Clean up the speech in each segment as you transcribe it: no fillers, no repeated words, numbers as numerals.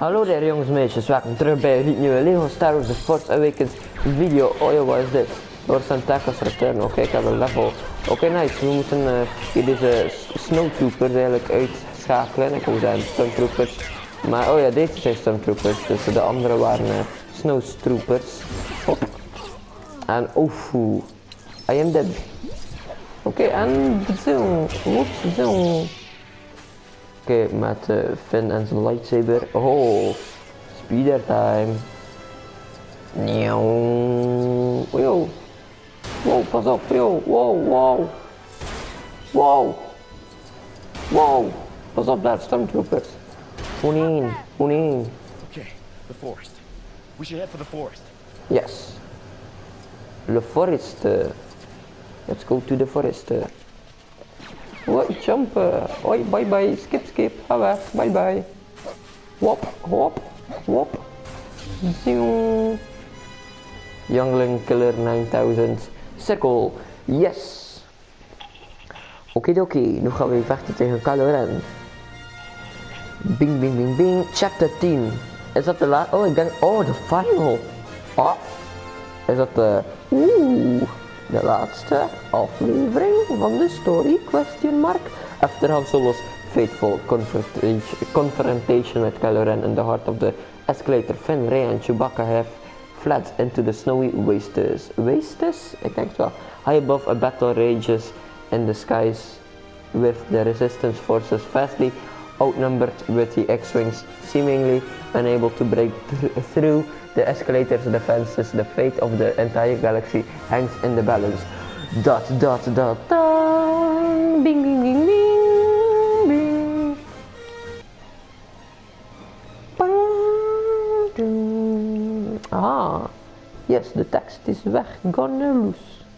Hallo daar jongens en meisjes, welkom terug bij een nieuwe Lego Star Wars The Force Awakens video. Oh joh, wat is dit? Lord Tentacles Return. Oké, ik heb een level. Oké, nice. We moeten hier deze Snowtroopers eigenlijk uitschakelen. Ik wou zeggen Stormtroopers. Maar oh ja, deze zijn Stormtroopers. Dus de andere waren Snowtroopers. Hop. En oef. I am dead. Oké, en zo. Zo. Oké, met Finn en zijn lightsaber. Oh, speeder time. Nieuw. Yo. Wow, pas op, yo. Wow, wow. Wow. Wow. Pas op daar, Stormtroopers. Oké, the forest. We should head for the forest. Yes. The forest. Let's go to the forest. What, jump. Oi, bye bye. Skip. Ga weg. Bye bye. Wop. Zing. Youngling Killer 9000. Circle. Yes. Oké. Nu gaan we vechten tegen Kylo Ren. Bing. Chapter 10. Is dat de laatste? Oh, ik denk. Oh, de final. Ah. Is dat de. De laatste aflevering van de story, question mark. After Han Solo's fateful confrontation with Kylo Ren in the heart of the escalator, Finn, Rey and Chewbacca have fled into the snowy wastes. Wastes? Ik denk het wel. High above, a battle rages in the skies with the resistance forces vastly outnumbered, with the X-Wings seemingly unable to break through the escalator's defenses. The fate of the entire galaxy hangs in the balance. Bing. Ah, yes, the text is weg. Gonna loose.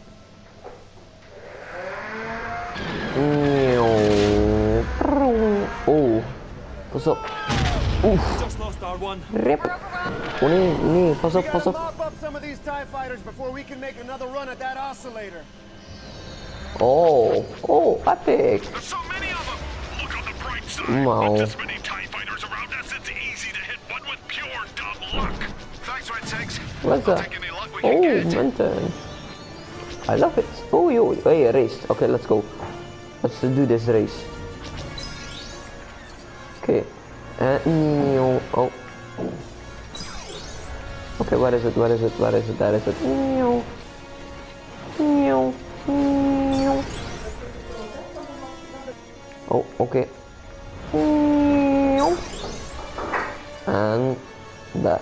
Oh, pas op. Oef. Rip. Oh nee, pas op. Oh, epic. Wow. What's that? Oh, mountain. I love it. Oh, hey, race. Okay, let's go. Let's do this race. Okay. Oh. Okay, where is it? There is it. Oh, okay. And there.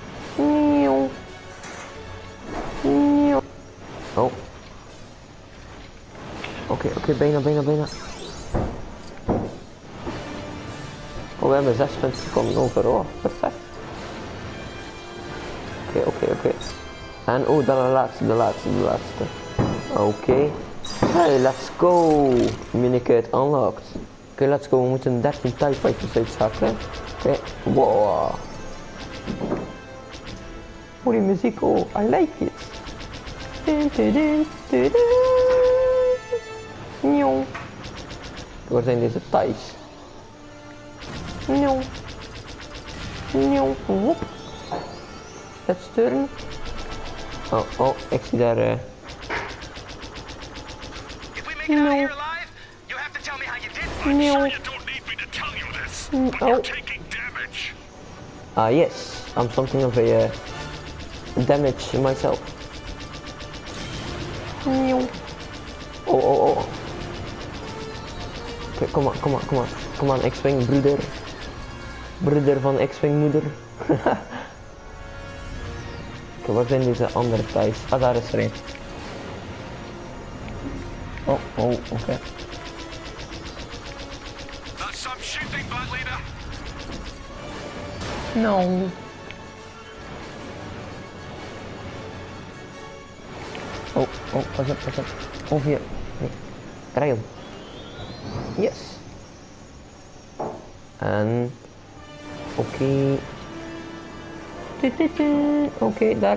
Oh. Oké, bijna. Oh, we hebben 6 punten gekomen over. Oh, perfect. Oké. En oh, de laatste. Oké. Hey, let's go. Minikit unlocked. Oké, let's go. We moeten 13 TIE Fighters uitschakelen. Oké. Wow. Oh, die muziek. Oh, I like it. Waar zijn deze TIE's? Hop. Let's turn. Oh, ik zie daar. If we make it out of here alive, you have to tell me how you did. I'm sure you don't need me to tell you this, but you're taking damage. Yes, I'm something of a damage myself. Oh. Okay, come on, X-Wing broeder van X-Wing moeder. Oké, waar zijn deze andere TIE's? Ah, daar is er een. Oh, oké. That's some shooting, bad leader. No. Oh, pas op. Over hier. Nee. Draai hem. Yes. En oké. Oké, daar.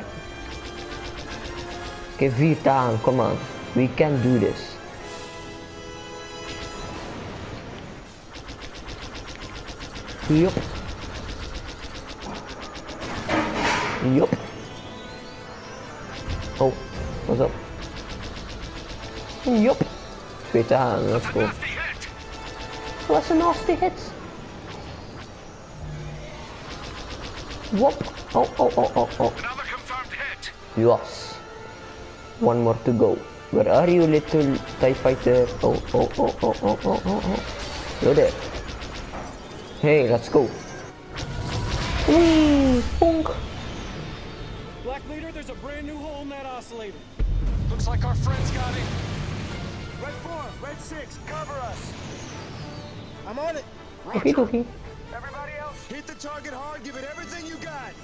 Oké, 4 dagen, come on. We can do this. Yup. Yup. Oh, what's up? Yup. Twee te halen, let's go. Nasty hit. What's a nasty hit? Whoop. Oh. Another confirmed hit. Yes. One more to go. Where are you, little TIE fighter? Oh. You're there. Hey, let's go. Whee! Bonk. Black Leader, there's a brand new hole in that oscillator. Looks like our friends got it. Red 4, Red 6, cover us. I'm on it. Okie dokie. Everybody else, hit the target hard, give it everything you got.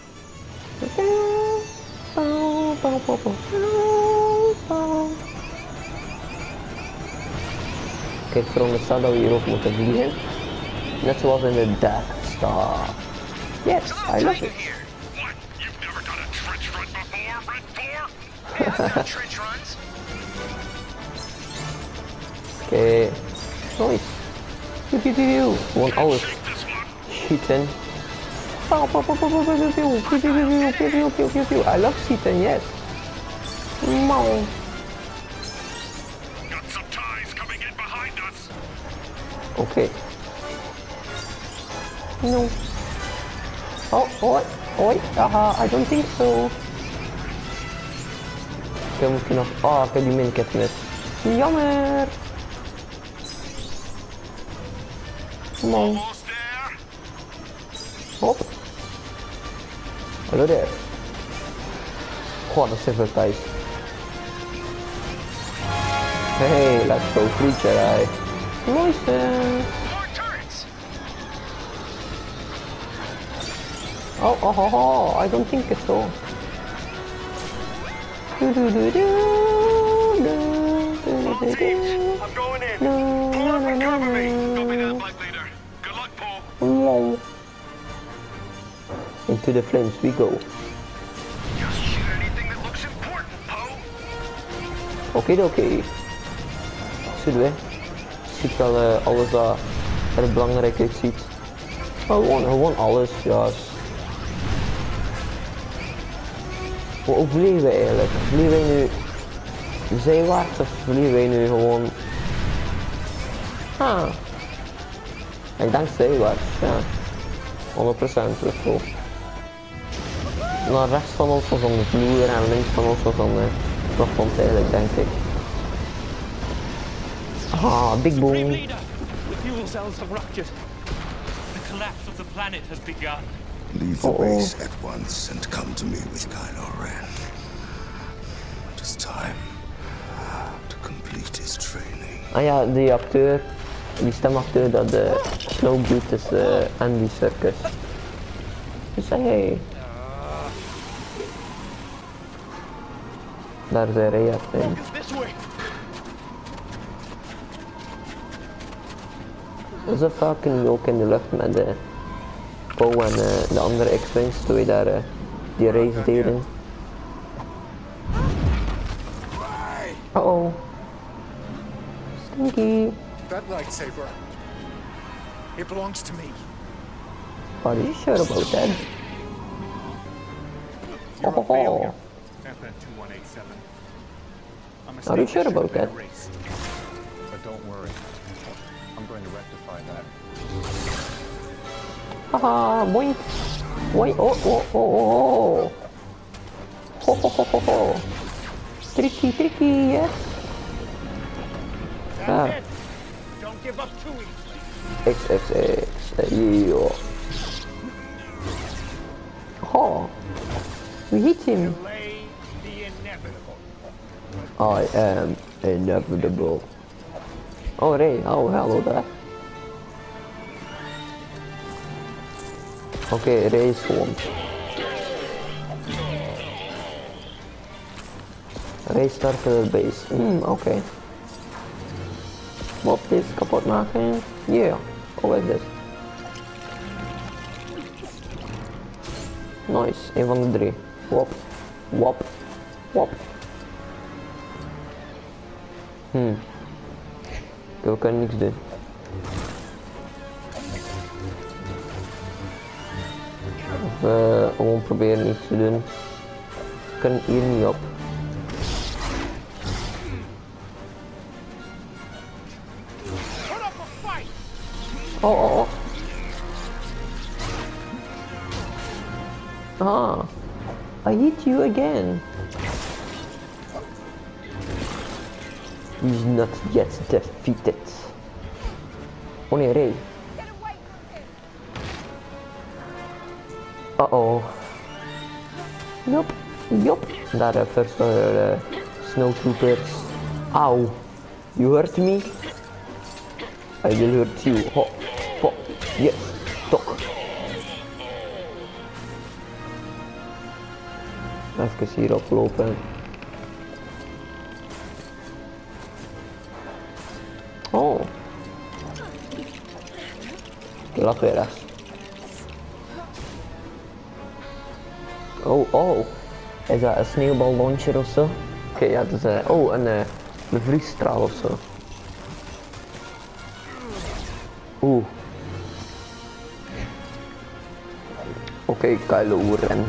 Kijk, veronderstel dat we hierop moeten vliegen. Net zoals in de Death Star. Yes, I love it. Here. What? You've never done a trench run before, Red 4? Yeah, I've done trench runs. Oké. Nice. Pew. Gewoon alles Take this one. schieten. I love schieten, yes. Man. Got some ties coming in behind us. Oké. No. Oh, haha, I don't think so. Oké, moet je nog... Oh, ik heb die minikit mis. Jammer. Come on. Almost there. Hop. Hallo there. God, dat is even tijd. Hey, let's go, free Jedi. Nice. More turrets. Oh, I don't think so. I'm going in. Pull up and cover me. Copy that, Black Leader. Good luck, Paul. Into the flames we go. Just shoot anything that looks important, Poe. Oké. Zullen we? Ziet wel alles dat er belangrijk uitziet. Gewoon alles, ja. Hoe vliegen wij eigenlijk? Vliegen wij nu zijwaarts of vliegen wij nu gewoon... Ik denk zijwaarts, ja. 100% terug zo. Naar rechts van ons was dan de vloer en links van ons was dan de plafond eigenlijk, denk ik. Big boom. Supreme Leader, the fuel cells have ruptured. The collapse of the planet has begun. Leave the base at once and come to me with Kylo Ren. It is time to complete his training. Ah ja, die acteur, die stemacteur dat de Snow doet is Andy Serkis. Dus hey. Daar is hij react in. Zo vaak kunnen we ook in de lucht met de Poe en de andere X-Wings, toen we daar die race deden. Uh-oh. Stinky. That lightsaber. It belongs to me. Are you sure about that? You're a failure. FN2187. Are you sure about that? But don't worry. I'm going to rectify that. Haha, boink. Boink. Oh. Ho. Tricky, yes. Don't give up too easy. XXX, yeah. Oh, we hit him. Delay the inevitable. I am inevitable. Oh, Ray. Oh, hello there. Okay, Ray is home. Ray started the base. Okay. Wat dit kapot maken? Yeah. Hoe is dit? Nice. Een van de drie. Wop. We kunnen niks doen. gewoon proberen iets te doen. Ik kan hier niet op. Oh. Ah, I hit you again. He's not yet defeated. Oh nee, Ray. Uh-oh. Yup. Daar first snowtroopers. Ow. You hurt me? I will hurt you. Ho. Yes. Toch. Even hier oplopen. Oh. Laat weer eens. Oh. Is dat een sneeuwballauncher of zo? Oké, ja, dat is een bevriesstraal of zo. Oeh. Oké, Kylo Ren.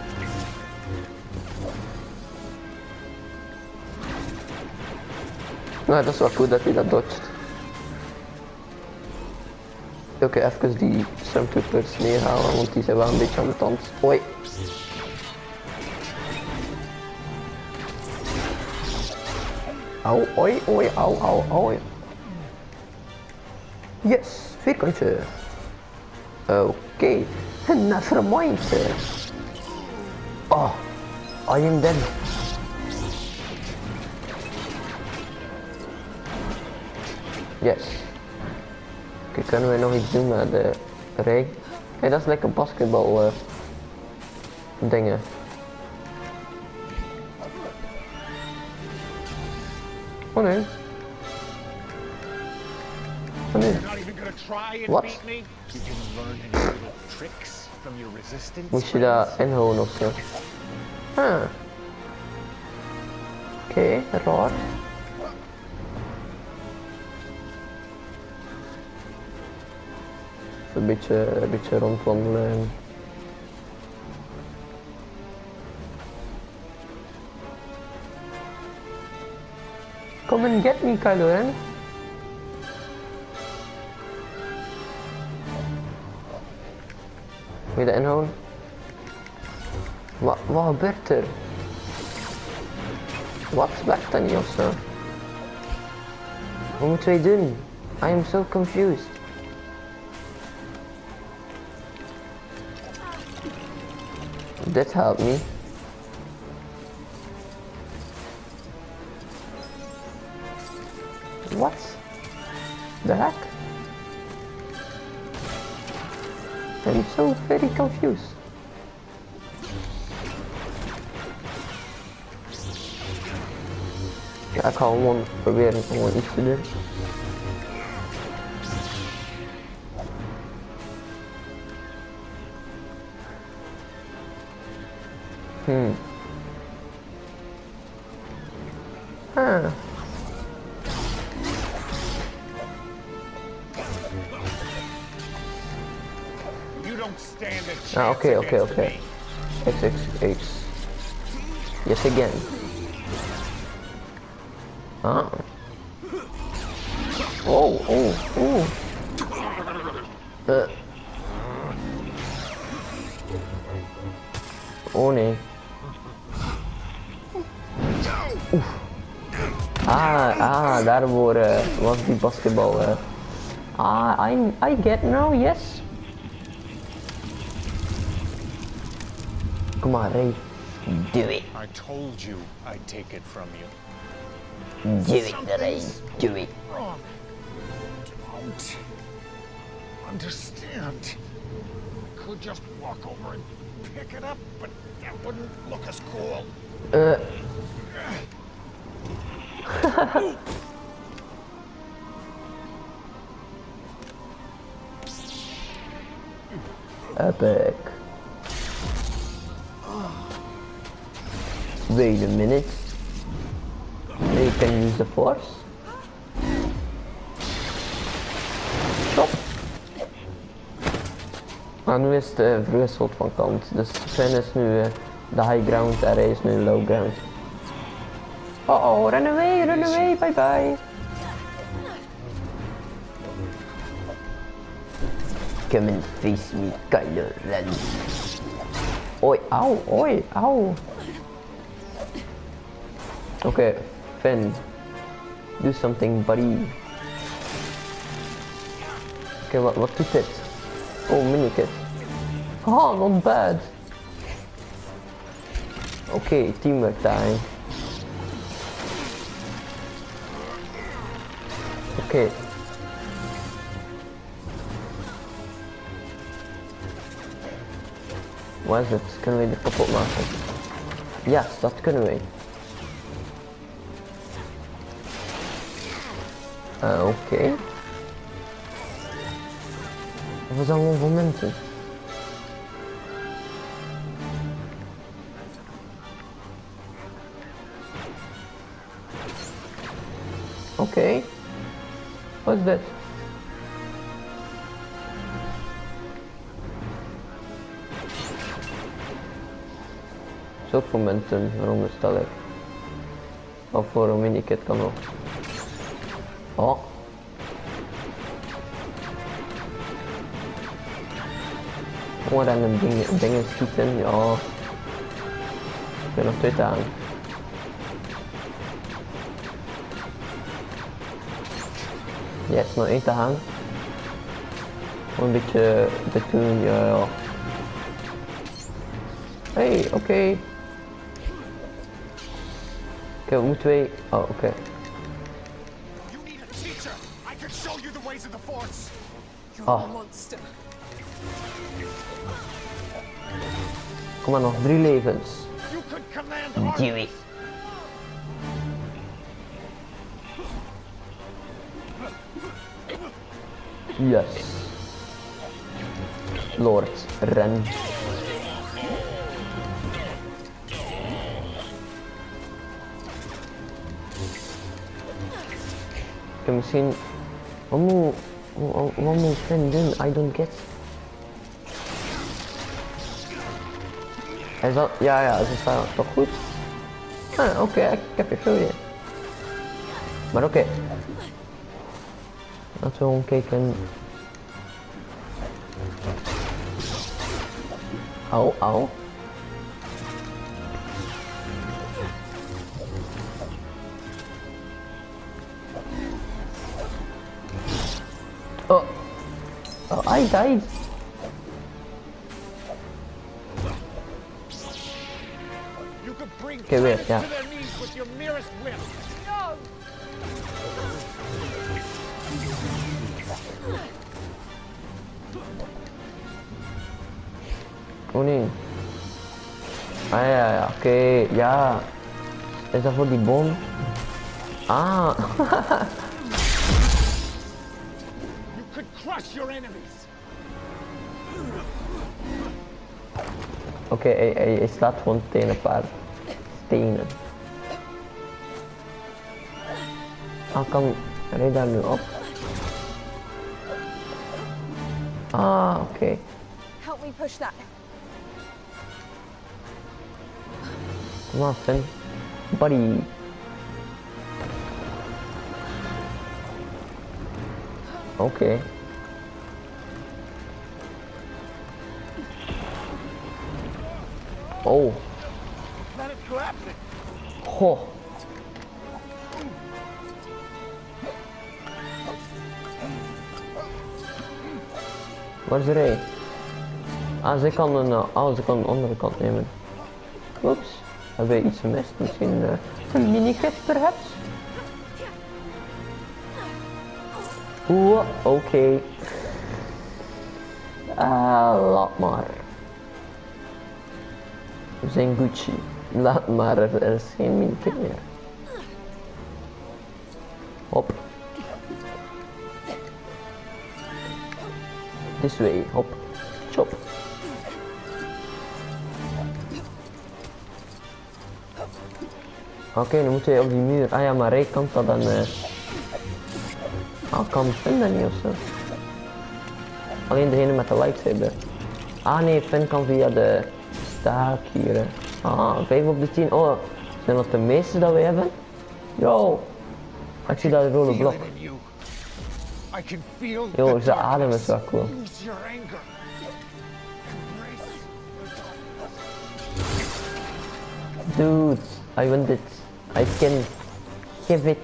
Nou, dat is wel goed dat hij dat dodgt. Oké, even die Stormtroopers neerhalen, want die zijn wel een beetje aan de tand. Oei. Au, oei. Yes, vierkantje. Oké, nevermind. Oh, I am dead. Yes. Oké, kunnen we nog iets doen met de Ray? Hey, dat is lekker basketbal dingen. Oh nee. Wat? Moest je daar inhouden of zo? Oké, raar. Een beetje rondwandelen. Come and get me, Kylo Ren. Moet je dat inhouden? Wat gebeurt er? Wat werkt dat niet of zo? Wat moeten wij doen? I am so confused. That helped me. What the heck? I'm so very confused. Ja, ik ga gewoon proberen gewoon iets te doen. Okay. X. Yes, again. Ah. Oh. Oh nee. Daarvoor was die basketbal. I get now, yes. Come on, Ray. Do it. I told you I'd take it from you. Do it, Ray. Do it. Wrong. Don't understand. I could just walk over and pick it up, but that wouldn't look as cool. Epic. Wait a minute. They can use the force. Stop. Maar nu is het verwisseld van kant. Dus Finn is nu de high ground en hij is nu low ground. Oh, run away, bye bye. Come and face me, Kylo Ren. Oi, auw. Oké, Finn. Do something, buddy. Oké, wat doet dit? Oh, minikit. Oh, not bad. Oké, teamwork time. Oké. Waar is het? Kunnen we dit kapot maken? Ja, dat kunnen we. Oké. We zijn gewoon voor mensen. Oké. Wat is dit? Is ook voor mensen, veronderstel ik. Of voor een minikit kan ook. Oh. Gewoon random dingen schieten, ja. Ik ben nog 2 dagen. Yes, nog 1 te gaan. Gewoon een beetje te doen, ja. Hey, oké. Oké, we moeten 2. Oh, oké. You need a teacher. I can show you the ways of the Force. Oh. Kom maar, nog 3 levens. You could command Dewey. Yes. Lord Ren. Oké, misschien... Wat moet Finn doen? I don't get... Hij zal... Ja, ze staan toch goed? Ah, oké, ik heb je veel idee. Maar oké. Laten we gewoon kijken. Au. Oh, I died. You could bring Okay, wait, planets yeah. to their knees with your merest whim. No! Oh nee. Ah ja, oké, ja. Is dat voor die bom? Ah. You could crush your enemies. Oké, hij slaat gewoon tegen een paar stenen. Kan hij daar nu op? Ah, oké. Help me push that. Kom aan, Finn. Buddy. Oké. Oh. Planet collapsing. Goh. Waar is Ray? Ah, ze kan een andere kant nemen. Oeps. Hebben we iets gemist? Misschien een minigit perhaps? Oké. Laat maar. We zijn Gucci. Laat maar, er is geen minigit meer. Hop. This way, hop. Chop. Oké, dan moeten we op die muur. Ah ja, maar Ray kan dat dan... kan Finn dat niet ofzo. Alleen degene met de lightsaber. Ah nee, Finn kan via de staak hier. Hè. Ah, 5 op de 10. Oh, zijn dat de meeste dat we hebben? Yo, ik zie dat rode blok. Feel it in you. I can feel Yo, the zijn adem darkness. is wel cool. Use your anger. Embrace. Dude, I want it. I can give it.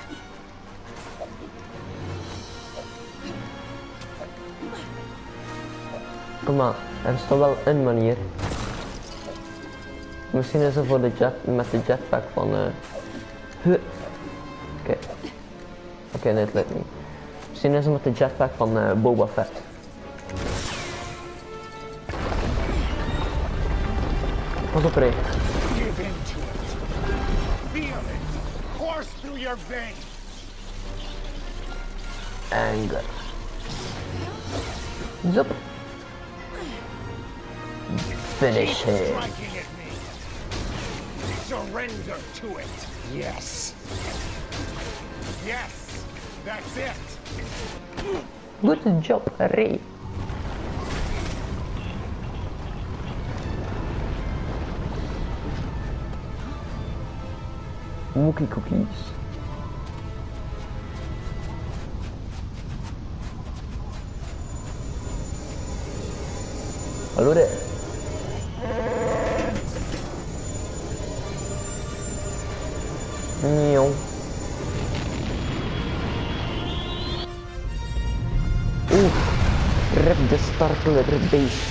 Kom maar, er is toch wel een manier. Misschien is er voor de jet, met de jetpack van Oké, nee, het lukt niet. Misschien is er met de jetpack van Boba Fett. Pas op, Ray. Give in to it. Feel it. Course through your veins. Anger. Zup. Finish him. Striking at me. Surrender to it. Yes. Yes. That's it. Good job, Ray. Wookie cookies. Hallo daar. Nieuw. Rep de startler base.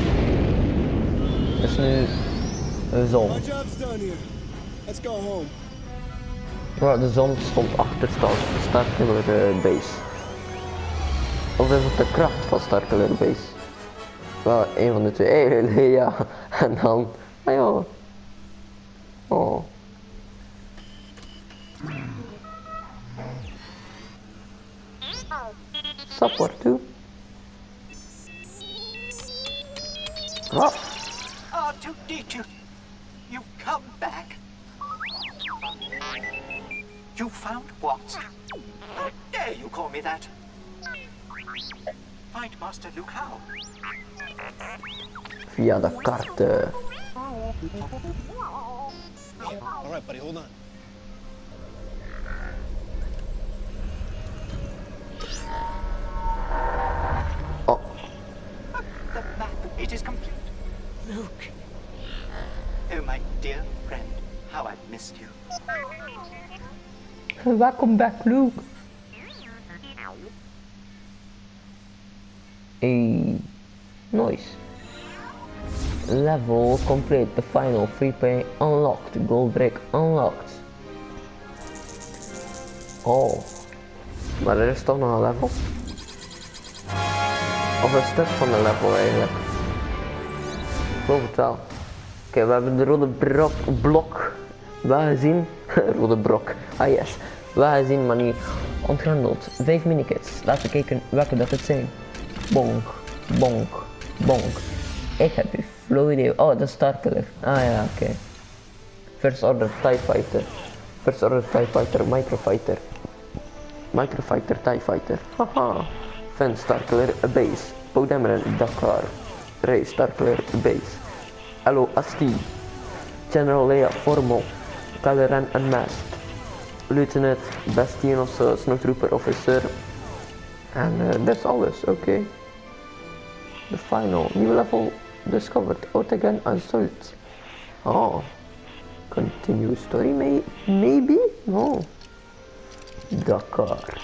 Dat is nu een zon. My job's done here. Let's go home. Ja, de zon stond achter startler base. Of is het de kracht van startler base? Wel, een van de twee. Hey, ja. En dan... Ah ja. Oh. Support toe. Oh. R2-D2, you've come back. You found what? How dare you call me that? Find Master Luke how? Via de kaarten. All right, buddy, hold on. Oh. The map, it is complete. Luke. Oh, my dear friend, how I've missed you. Welcome back, Luke. Hey, nice. Level complete. The final free play unlocked. Gold break unlocked. Oh, maar er is toch nog een level? Of een stuk van de level eigenlijk? Ik geloof het wel. Oké, we hebben de rode blok wel gezien. Rode brok, ah yes. Wel gezien, maar niet ontgrendeld. 5 minikits. Laten we kijken welke dat het zijn. Bonk, bonk, bonk. Ik heb een flow idee. Oh, dat is startler. Ah ja, oké. First order TIE Fighter. First order TIE Fighter, Microfighter. Microfighter, TIE Fighter. Haha. Finn startler, base. Poe Dameron, Dakar. Ray startler, base. Hello, Asti. General Leia, Formal. Kylo Ren Unmasked. Lieutenant, Bastion of zo, Snowtrooper Officer. En dat is alles, oké. The final, new level discovered, Ortegan Assault. Oh. Continue story, maybe? No. Dakar.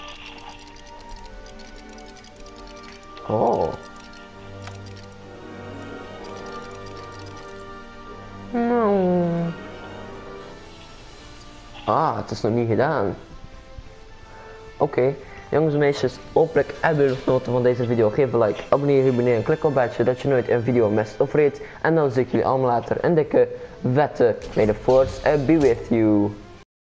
Oh. No. Ah, het is nog niet gedaan. Oké, jongens en meisjes, hopelijk hebben jullie genoten van deze video. Geef een like, abonneer je beneden en klik op het badge dat je nooit een video mist of reed. En dan zie ik jullie allemaal later een dikke vette May the Force be with you.